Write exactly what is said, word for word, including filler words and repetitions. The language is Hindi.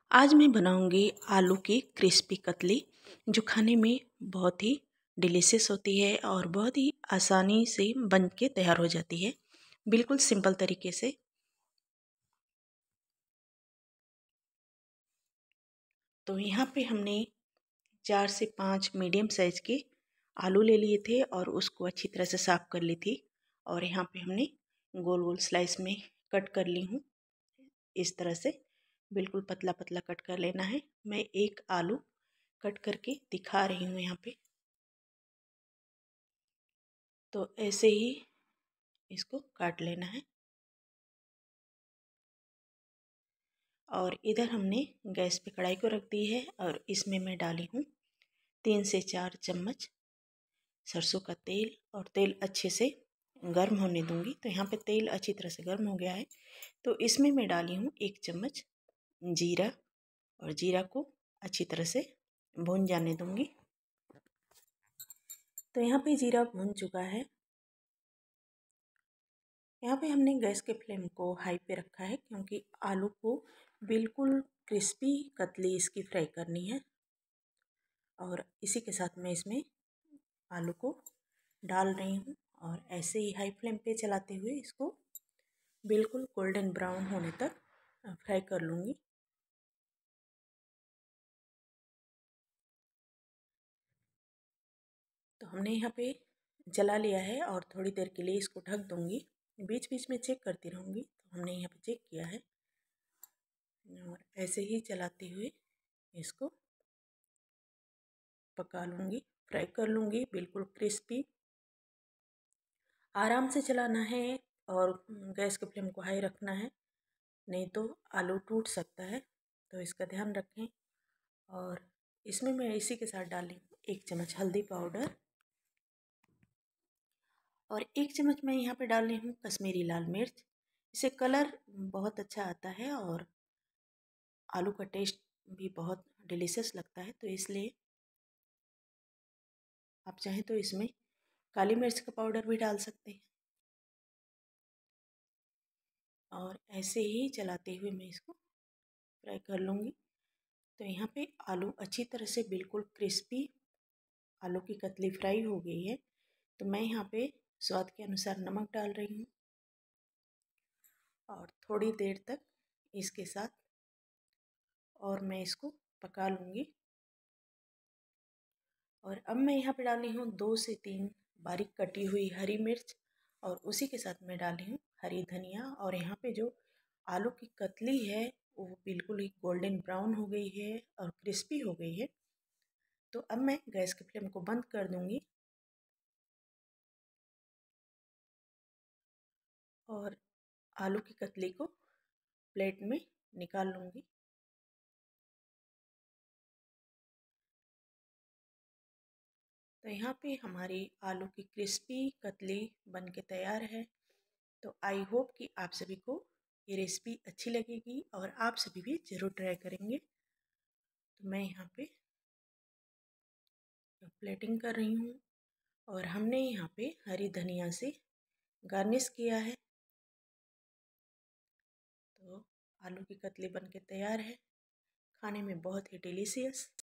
आज मैं बनाऊंगी आलू की क्रिस्पी कतली, जो खाने में बहुत ही डिलीशियस होती है और बहुत ही आसानी से बन के तैयार हो जाती है, बिल्कुल सिंपल तरीके से। तो यहाँ पे हमने चार से पाँच मीडियम साइज़ के आलू ले लिए थे और उसको अच्छी तरह से साफ़ कर ली थी। और यहाँ पे हमने गोल गोल स्लाइस में कट कर ली हूँ। इस तरह से बिल्कुल पतला पतला कट कर लेना है। मैं एक आलू कट करके दिखा रही हूँ यहाँ पे। तो ऐसे ही इसको काट लेना है। और इधर हमने गैस पे कढ़ाई को रख दी है और इसमें मैं डाली हूँ तीन से चार चम्मच सरसों का तेल। और तेल अच्छे से गर्म होने दूंगी। तो यहाँ पे तेल अच्छी तरह से गर्म हो गया है, तो इसमें मैं डाली हूँ एक चम्मच जीरा। और जीरा को अच्छी तरह से भून जाने दूंगी। तो यहाँ पे जीरा भून चुका है। यहाँ पे हमने गैस के फ्लेम को हाई पे रखा है, क्योंकि आलू को बिल्कुल क्रिस्पी कतली इसकी फ्राई करनी है। और इसी के साथ मैं इसमें आलू को डाल रही हूँ और ऐसे ही हाई फ्लेम पे चलाते हुए इसको बिल्कुल गोल्डन ब्राउन होने तक फ्राई कर लूँगी। तो हमने यहाँ पे जला लिया है और थोड़ी देर के लिए इसको ढक दूँगी। बीच बीच में चेक करती रहूँगी। तो हमने यहाँ पे चेक किया है और ऐसे ही चलाते हुए इसको पका लूँगी, फ्राई कर लूँगी बिल्कुल क्रिस्पी। आराम से चलाना है और गैस के फ्लेम को हाई रखना है, नहीं तो आलू टूट सकता है। तो इसका ध्यान रखें। और इसमें मैं इसी के साथ डाली एक चम्मच हल्दी पाउडर और एक चम्मच मैं यहाँ पे डाल रही हूँ कश्मीरी लाल मिर्च। इससे कलर बहुत अच्छा आता है और आलू का टेस्ट भी बहुत डिलीशियस लगता है। तो इसलिए आप चाहें तो इसमें काली मिर्च का पाउडर भी डाल सकते हैं। और ऐसे ही चलाते हुए मैं इसको फ्राई कर लूँगी। तो यहाँ पे आलू अच्छी तरह से बिल्कुल क्रिस्पी आलू की कतली फ्राई हो गई है। तो मैं यहाँ पे स्वाद के अनुसार नमक डाल रही हूँ और थोड़ी देर तक इसके साथ और मैं इसको पका लूँगी। और अब मैं यहाँ पे डाली हूँ दो से तीन बारीक कटी हुई हरी मिर्च और उसी के साथ मैं डाली हूँ हरी धनिया। और यहाँ पे जो आलू की कतली है वो बिल्कुल ही गोल्डन ब्राउन हो गई है और क्रिस्पी हो गई है। तो अब मैं गैस के फ्लेम को बंद कर दूँगी और आलू की कतली को प्लेट में निकाल लूँगी। तो यहाँ पे हमारी आलू की क्रिस्पी कतली बन के तैयार है। तो आई होप कि आप सभी को ये रेसिपी अच्छी लगेगी और आप सभी भी ज़रूर ट्राई करेंगे। तो मैं यहाँ पे प्लेटिंग कर रही हूँ और हमने यहाँ पे हरी धनिया से गार्निश किया है। तो आलू की कतली बन के तैयार है, खाने में बहुत ही डिलीशियस।